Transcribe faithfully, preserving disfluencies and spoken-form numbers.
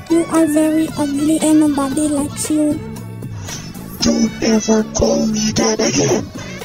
You are very ugly and nobody likes you. Don't ever call me that again.